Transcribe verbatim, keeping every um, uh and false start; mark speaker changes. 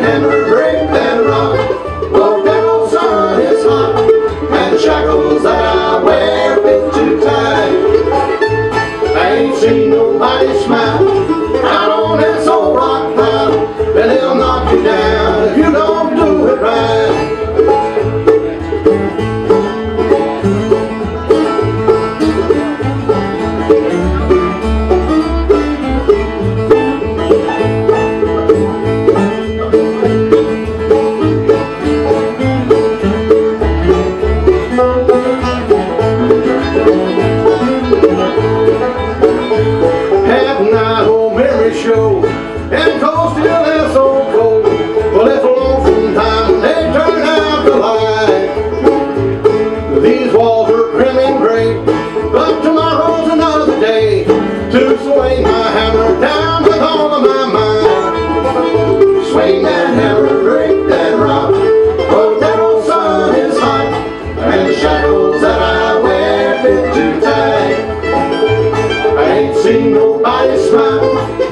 Speaker 1: hammer, break that rock. Oh, that old sun is hot, and the shackles that I wear fit too tight. I ain't seen nobody smile out on this old rock pile, but they'll knock you down if you don't do it right. Show and cold still is so cold. Well, it's a lonesome time when they turn out the light. These walls are grim and gray, but tomorrow's another day to swing my hammer down with all of my might. Swing that hammer, break that rock. Oh, that old sun is hot, and the shackles that I wear fit too tight. I ain't seen nobody smile